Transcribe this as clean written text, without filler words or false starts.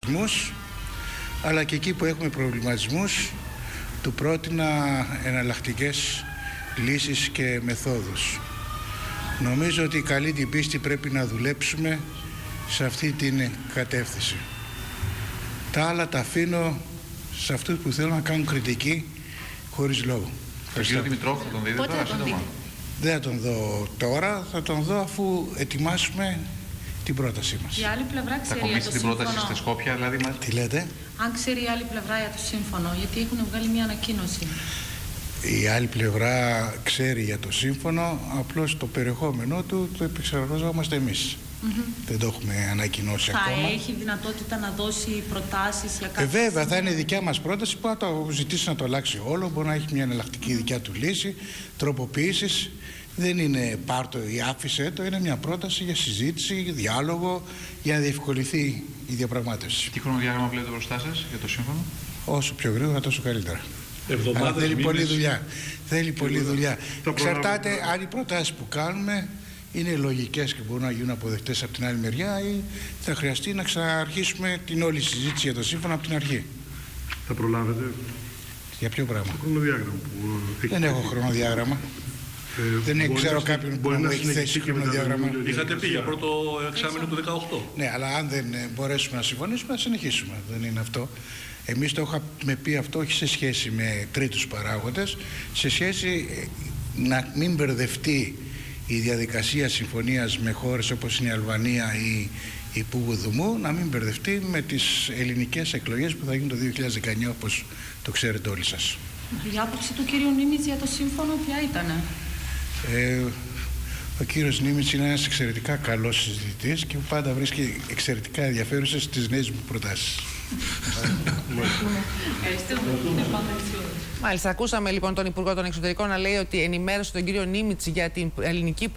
προβληματισμούς, αλλά και εκεί που έχουμε προβληματισμούς του πρότεινα εναλλακτικές λύσεις και μεθόδους. Νομίζω ότι καλή την πίστη πρέπει να δουλέψουμε σε αυτή την κατεύθυνση. Τα άλλα τα αφήνω σε αυτούς που θέλουν να κάνουν κριτική χωρίς λόγο. Τον κύριο Δημητρόφ θα τον δείτε τώρα σύντομα? Δεν θα τον δω τώρα, θα τον δω αφού ετοιμάσουμε την πρότασή μας. Η άλλη πλευρά ξέρει θα για το την σύμφωνο. πρόταση στη Σκόπια, δηλαδή. Τι λέτε? Αν ξέρει η άλλη πλευρά για το σύμφωνο, γιατί έχουν βγάλει μια ανακοίνωση. Η άλλη πλευρά ξέρει για το σύμφωνο, απλώς το περιεχόμενό του το επεξεργαζόμαστε εμείς. Δεν το έχουμε ανακοινώσει ακόμα. Θα έχει δυνατότητα να δώσει προτάσεις για κάτι? Βέβαια, θα είναι δικιά μας πρόταση που θα το ζητήσει να το αλλάξει όλο. Μπορεί να έχει μια εναλλακτική δικιά του λύση, τροποποιήσεις. Δεν είναι πάρτο ή άφησε το, είναι μια πρόταση για συζήτηση, διάλογο, για να διευκολυνθεί η διαπραγμάτευση. Τι χρονοδιάγραμμα βλέπετε μπροστά σας για το σύμφωνο? Όσο πιο γρήγορα, τόσο καλύτερα. Αλλά θέλει πολλή δουλειά. Θέλει πολλή δουλειά. Εξαρτάται αν οι προτάσεις που κάνουμε είναι λογικές και μπορούν να γίνουν αποδεκτές από την άλλη μεριά ή θα χρειαστεί να ξαναρχίσουμε την όλη συζήτηση για το σύμφωνο από την αρχή. Θα προλάβετε? Για ποιο πράγμα? Το χρονοδιάγραμμα που δεν έχω χρονοδιάγραμμα. Δεν ξέρω κάποιον που να μου έχει θέσει χρονοδιάγραμμα. Είχατε πει για πρώτο εξάμηνο του 18. Ναι, αλλά αν δεν μπορέσουμε να συμφωνήσουμε, θα συνεχίσουμε. Δεν είναι αυτό. Εμείς το είχαμε πει αυτό όχι σε σχέση με τρίτους παράγοντες, σε σχέση να μην μπερδευτεί η διαδικασία συμφωνίας με χώρες όπως είναι η Αλβανία ή η Πουγουδουμού, να μην μπερδευτεί με τις ελληνικές εκλογές που θα γίνουν το 2019, όπως το ξέρετε όλοι σας. Η άποψη του κύριου Νίμιτς για το σύμφωνο ποια ήτανε? Ο κύριος Νίμιτς είναι ένας εξαιρετικά καλός συζητητής και πάντα βρίσκει εξαιρετικά ενδιαφέρουσες τις νέες μου προτάσεις. Μάλιστα, ακούσαμε λοιπόν τον Υπουργό των Εξωτερικών να λέει ότι ενημέρωσε τον κύριο Νίμιτς για την ελληνική